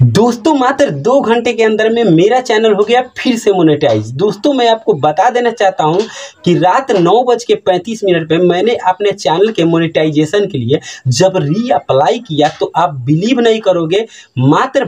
दोस्तों मात्र 2 घंटे के अंदर में मेरा चैनल हो गया फिर से मोनेटाइज। दोस्तों मैं आपको बता देना चाहता हूं कि रात 9:35 पे मैंने अपने चैनल के मोनेटाइजेशन के लिए जब री अप्लाई किया तो आप बिलीव नहीं करोगे, मात्र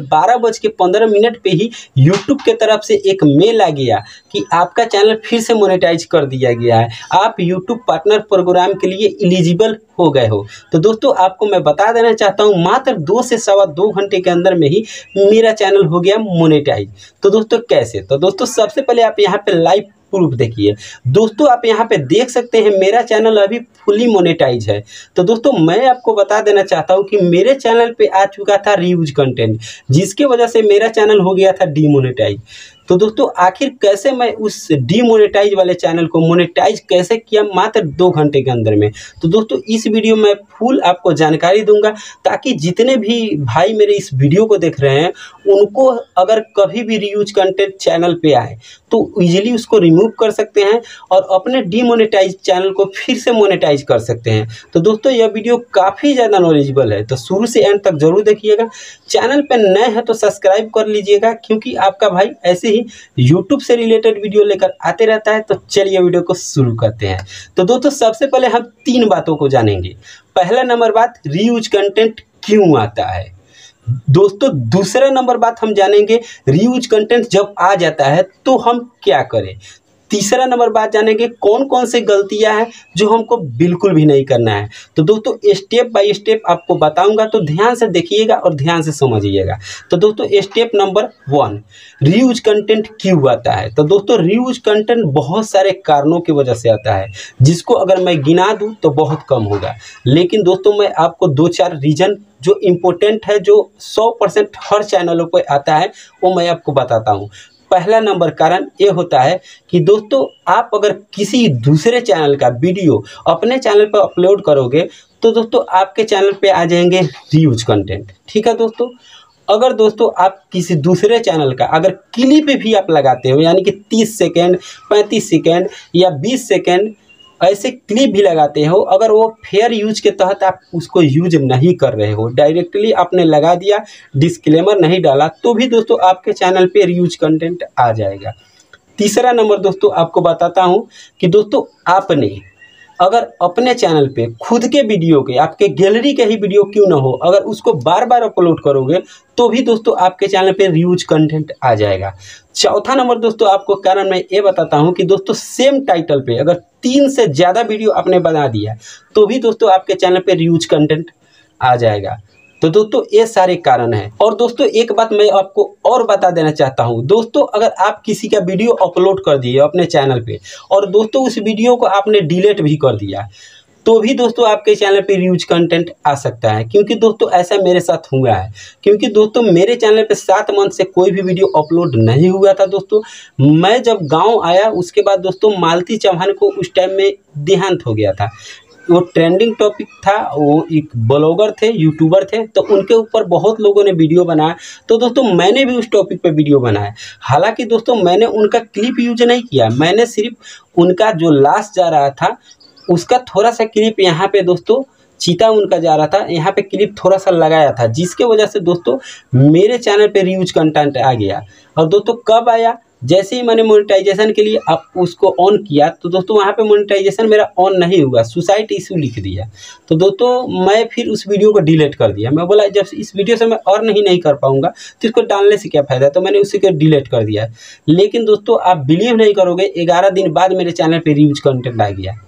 12:15 पे ही यूट्यूब के तरफ से एक मेल आ गया कि आपका चैनल फिर से मोनेटाइज कर दिया गया है, आप यूट्यूब पार्टनर प्रोग्राम के लिए एलिजिबल हो गए हो। तो दोस्तों आपको मैं बता देना चाहता हूं मात्र 2 से सवा 2 घंटे के अंदर में ही मेरा चैनल हो गया मोनेटाइज। तो दोस्तों कैसे? तो दोस्तों सबसे पहले आप यहाँ पे लाइव प्रूफ देखिए। दोस्तों आप यहाँ पे देख सकते हैं मेरा चैनल अभी फुली मोनेटाइज है। तो दोस्तों मैं आपको बता देना चाहता हूँ कि मेरे चैनल पे आ चुका था रीयूज कंटेंट, जिसके वजह से मेरा चैनल हो गया था डीमोनेटाइज। तो दोस्तों आखिर कैसे मैं उस डीमोनेटाइज वाले चैनल को मोनेटाइज कैसे किया मात्र 2 घंटे के अंदर में, तो दोस्तों इस वीडियो में फुल आपको जानकारी दूंगा, ताकि जितने भी भाई मेरे इस वीडियो को देख रहे हैं उनको अगर कभी भी रीयूज कंटेंट चैनल पे आए तो इजीली उसको रिमूव कर सकते हैं और अपने डीमोनेटाइज चैनल को फिर से मोनेटाइज कर सकते हैं। तो दोस्तों यह वीडियो काफ़ी ज़्यादा नॉलेजेबल है, तो शुरू से एंड तक जरूर देखिएगा। चैनल पर नए हैं तो सब्सक्राइब कर लीजिएगा, क्योंकि आपका भाई ऐसे ही यूट्यूब से रिलेटेड वीडियो लेकर आते रहता है। तो चलिए वीडियो को शुरू करते हैं। तो दोस्तों सबसे पहले हम 3 बातों को जानेंगे। पहला नंबर बात, रीयूज कंटेंट क्यों आता है। दोस्तों दूसरा नंबर बात हम जानेंगे, रीयूज कंटेंट जब आ जाता है तो हम क्या करें। तीसरा नंबर बात जानेंगे कौन कौन से गलतियां हैं जो हमको बिल्कुल भी नहीं करना है। तो दोस्तों स्टेप बाय स्टेप आपको बताऊंगा, तो ध्यान से देखिएगा और ध्यान से समझिएगा। तो दोस्तों स्टेप नंबर 1, रीयूज कंटेंट क्यों आता है। तो दोस्तों रीयूज कंटेंट बहुत सारे कारणों की वजह से आता है, जिसको अगर मैं गिना दूं तो बहुत कम होगा, लेकिन दोस्तों मैं आपको 2-4 रीजन जो इम्पोर्टेंट है, जो 100% हर चैनलों पर आता है, वो मैं आपको बताता हूँ। पहला नंबर कारण ये होता है कि दोस्तों आप अगर किसी दूसरे चैनल का वीडियो अपने चैनल पर अपलोड करोगे तो दोस्तों आपके चैनल पे आ जाएंगे रीयूज कंटेंट। ठीक है दोस्तों, अगर दोस्तों आप किसी दूसरे चैनल का अगर क्लिप भी आप लगाते हो, यानी कि 30 सेकेंड 35 सेकेंड या 20 सेकेंड ऐसे क्लिप भी लगाते हो, अगर वो फेयर यूज के तहत आप उसको यूज नहीं कर रहे हो, डायरेक्टली आपने लगा दिया, डिस्क्लेमर नहीं डाला, तो भी दोस्तों आपके चैनल पे रीयूज कंटेंट आ जाएगा। तीसरा नंबर दोस्तों आपको बताता हूं कि दोस्तों आपने अगर अपने चैनल पे खुद के वीडियो के, आपके गैलरी के ही वीडियो क्यों ना हो, अगर उसको बार बार अपलोड करोगे तो भी दोस्तों आपके चैनल पे रीयूज कंटेंट आ जाएगा। चौथा नंबर दोस्तों आपको कारण मैं ये बताता हूं कि दोस्तों सेम टाइटल पे अगर 3 से ज़्यादा वीडियो आपने बना दिया तो भी दोस्तों आपके चैनल पे रीयूज कंटेंट आ जाएगा। तो दोस्तों ये सारे कारण हैं। और दोस्तों एक बात मैं आपको और बता देना चाहता हूं, दोस्तों अगर आप किसी का वीडियो अपलोड कर दिए अपने चैनल पे और दोस्तों उस वीडियो को आपने डिलीट भी कर दिया, तो भी दोस्तों आपके चैनल पे रीयूज कंटेंट आ सकता है। क्योंकि दोस्तों ऐसा मेरे साथ हुआ है, क्योंकि दोस्तों मेरे चैनल पे 7 मंथ से कोई भी वीडियो अपलोड नहीं हुआ था। दोस्तों मैं जब गाँव आया उसके बाद दोस्तों मालती चौहान को उस टाइम में देहांत हो गया था, वो ट्रेंडिंग टॉपिक था, वो एक ब्लॉगर थे, यूट्यूबर थे, तो उनके ऊपर बहुत लोगों ने वीडियो बनाया। तो दोस्तों मैंने भी उस टॉपिक पे वीडियो बनाया। हालांकि दोस्तों मैंने उनका क्लिप यूज नहीं किया, मैंने सिर्फ उनका जो लाश जा रहा था उसका थोड़ा सा क्लिप यहाँ पे दोस्तों चीता उनका जा रहा था, यहाँ पे क्लिप थोड़ा सा लगाया था, जिसके वजह से दोस्तों मेरे चैनल पे रीयूज कंटेंट आ गया। और दोस्तों कब आया, जैसे ही मैंने मोनेटाइजेशन के लिए आप उसको ऑन किया तो दोस्तों वहाँ पे मोनेटाइजेशन मेरा ऑन नहीं हुआ, सुसाइड इशू लिख दिया। तो दोस्तों मैं फिर उस वीडियो को डिलीट कर दिया। मैं बोला जब इस वीडियो से मैं और नहीं कर पाऊंगा तो इसको डालने से क्या फ़ायदा, तो मैंने उसी को डिलीट कर दिया। लेकिन दोस्तों आप बिलीव नहीं करोगे, 11 दिन बाद मेरे चैनल पर रीयूज कंटेंट आ गया।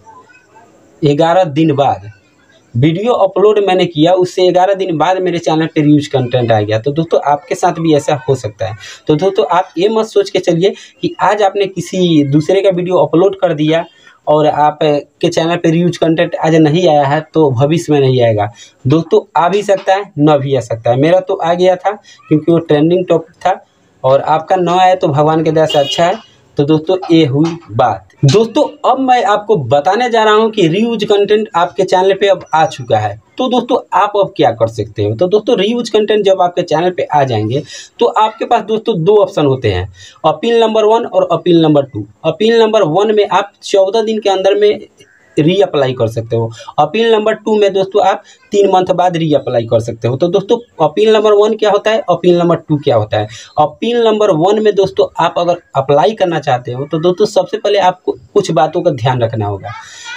11 दिन बाद वीडियो अपलोड मैंने किया, उससे 11 दिन बाद मेरे चैनल पे रीयूज कंटेंट आ गया। तो दोस्तों आपके साथ भी ऐसा हो सकता है। तो दोस्तों आप ये मत सोच के चलिए कि आज आपने किसी दूसरे का वीडियो अपलोड कर दिया और आप के चैनल पे रीयूज कंटेंट आज नहीं आया है तो भविष्य में नहीं आएगा। दोस्तों आ भी सकता है, न भी आ सकता है। मेरा तो आ गया था क्योंकि वो ट्रेंडिंग टॉपिक था, और आपका न आया तो भगवान के दया से अच्छा है। तो दोस्तों ये हुई बात। दोस्तों अब मैं आपको बताने जा रहा हूं कि रीयूज कंटेंट आपके चैनल पे अब आ चुका है। तो दोस्तों आप अब क्या कर सकते हो। तो दोस्तों रीयूज कंटेंट जब आपके चैनल पे आ जाएंगे तो आपके पास दोस्तों 2 ऑप्शन होते हैं, अपील नंबर 1 और अपील नंबर 2। अपील नंबर 1 में आप 14 दिन के अंदर में री अप्लाई कर सकते हो। अपील नंबर 2 में दोस्तों आप 3 मंथ बाद री अप्लाई कर सकते हो। तो दोस्तों अपील नंबर 1 क्या होता है, अपील नंबर 2 क्या होता है। अपील नंबर 1 में दोस्तों आप अगर अप्लाई करना चाहते हो तो दोस्तों सबसे पहले आपको कुछ बातों का ध्यान रखना होगा।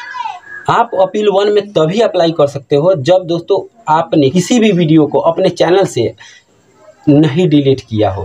आप अपील 1 में तभी अप्लाई कर सकते हो जब दोस्तों आपने किसी भी वीडियो को अपने चैनल से नहीं डिलीट किया हो।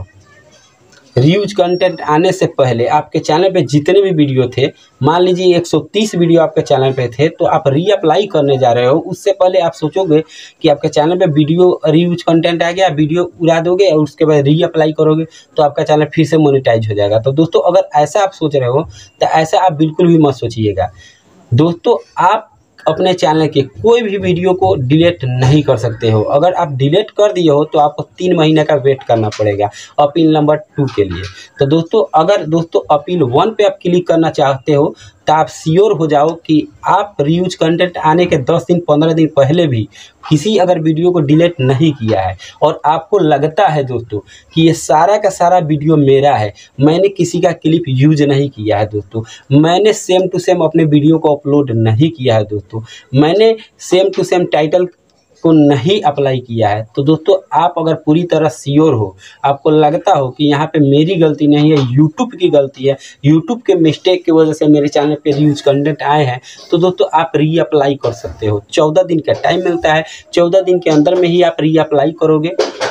रीयूज कंटेंट आने से पहले आपके चैनल पे जितने भी वीडियो थे, मान लीजिए 130 वीडियो आपके चैनल पे थे, तो आप री अप्लाई करने जा रहे हो, उससे पहले आप सोचोगे कि आपके चैनल पे वीडियो रीयूज कंटेंट आ गया, वीडियो उड़ा दोगे और उसके बाद री अप्लाई करोगे तो आपका चैनल फिर से मोनेटाइज हो जाएगा। तो दोस्तों अगर ऐसा आप सोच रहे हो तो ऐसा आप बिल्कुल भी मत सोचिएगा। दोस्तों आप अपने चैनल के कोई भी वीडियो को डिलीट नहीं कर सकते हो। अगर आप डिलीट कर दिए हो तो आपको 3 महीने का वेट करना पड़ेगा अपील नंबर 2 के लिए। तो दोस्तों अगर दोस्तों अपील 1 पे आप क्लिक करना चाहते हो तो आप श्योर हो जाओ कि आप रीयूज कंटेंट आने के 10 दिन 15 दिन पहले भी किसी अगर वीडियो को डिलीट नहीं किया है और आपको लगता है दोस्तों कि ये सारा का सारा वीडियो मेरा है, मैंने किसी का क्लिप यूज नहीं किया है दोस्तों, मैंने सेम टू सेम अपने वीडियो को अपलोड नहीं किया है दोस्तों, मैंने सेम टू सेम टाइटल को नहीं अप्लाई किया है, तो दोस्तों आप अगर पूरी तरह श्योर हो, आपको लगता हो कि यहाँ पे मेरी गलती नहीं है, यूट्यूब की गलती है, यूट्यूब के मिस्टेक की वजह से मेरे चैनल पे रीयूज कंटेंट आए हैं, तो दोस्तों आप री अप्लाई कर सकते हो। 14 दिन का टाइम मिलता है, 14 दिन के अंदर में ही आप री अप्लाई करोगे।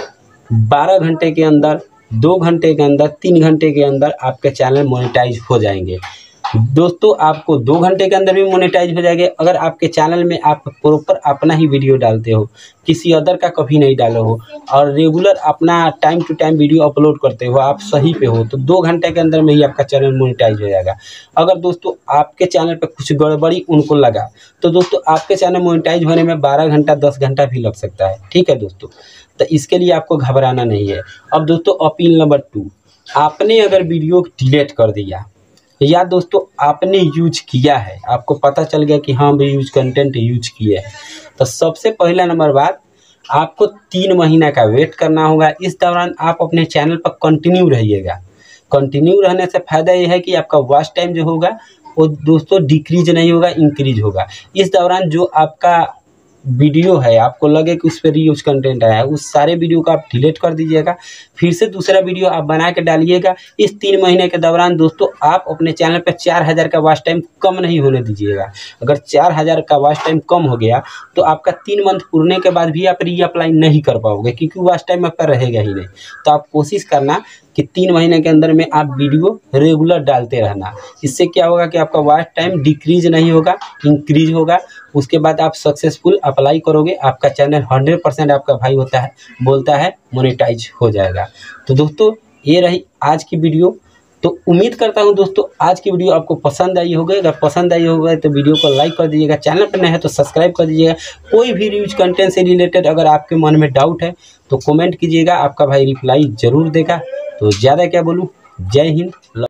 12 घंटे के अंदर, 2 घंटे के अंदर, 3 घंटे के अंदर आपके चैनल मोनेटाइज हो जाएंगे। दोस्तों आपको 2 घंटे के अंदर भी मोनेटाइज हो जाएंगे अगर आपके चैनल में आप प्रॉपर अपना ही वीडियो डालते हो, किसी अदर का कभी नहीं डाले हो और रेगुलर अपना time to time video upload करते हो, आप सही पे हो, तो 2 घंटे के अंदर में ही आपका चैनल मोनेटाइज हो जाएगा। अगर दोस्तों आपके चैनल पे कुछ गड़बड़ी उनको लगा तो दोस्तों आपके चैनल मोनेटाइज होने में 12 घंटा 10 घंटा भी लग सकता है। ठीक है दोस्तों, तो इसके लिए आपको घबराना नहीं है। अब दोस्तों अपील नंबर 2, आपने अगर वीडियो डिलीट कर दिया या दोस्तों आपने यूज किया है, आपको पता चल गया कि हाँ भाई यूज कंटेंट यूज किए हैं, तो सबसे पहला नंबर बात आपको 3 महीना का वेट करना होगा। इस दौरान आप अपने चैनल पर कंटिन्यू रहिएगा। कंटिन्यू रहने से फ़ायदा ये है कि आपका वॉच टाइम जो होगा वो दोस्तों डिक्रीज नहीं होगा, इंक्रीज होगा। इस दौरान जो आपका वीडियो है आपको लगे कि उस पर रीयूज कंटेंट आया है, उस सारे वीडियो को आप डिलीट कर दीजिएगा, फिर से दूसरा वीडियो आप बना के डालिएगा। इस 3 महीने के दौरान दोस्तों आप अपने चैनल पर 4000 का वॉच टाइम कम नहीं होने दीजिएगा। अगर 4000 का वॉच टाइम कम हो गया तो आपका 3 मंथ पूरने के बाद भी आप री अप्लाई नहीं कर पाओगे क्योंकि वॉच टाइम आपका रहेगा ही नहीं। तो आप कोशिश करना कि 3 महीने के अंदर में आप वीडियो रेगुलर डालते रहना। इससे क्या होगा कि आपका वॉच टाइम डिक्रीज नहीं होगा, इंक्रीज होगा। उसके बाद आप सक्सेसफुल अप्लाई करोगे, आपका चैनल 100% आपका भाई होता है बोलता है मोनेटाइज हो जाएगा। तो दोस्तों ये रही आज की वीडियो। तो उम्मीद करता हूं दोस्तों आज की वीडियो आपको पसंद आई होगी। अगर पसंद आई होगा तो वीडियो को लाइक कर दीजिएगा, चैनल पर नए हैं तो सब्सक्राइब कर दीजिएगा। कोई भी न्यूज कंटेंट से रिलेटेड अगर आपके मन में डाउट है तो कमेंट कीजिएगा, आपका भाई रिप्लाई ज़रूर देगा। तो ज़्यादा क्या बोलूँ, जय हिंद।